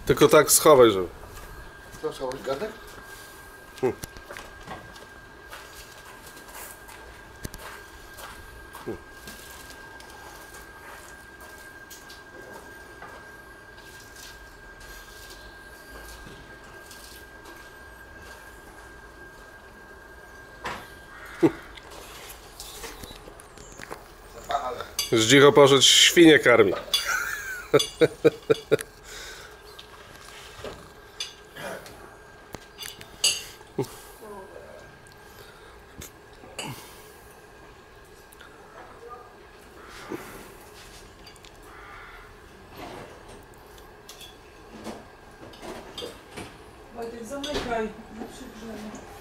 Tylko tak schowaj, żeby... Co, schować garnek? Zdzicho poszedł świnie karmi. Wojtek, zamykaj, nie przygrzemy.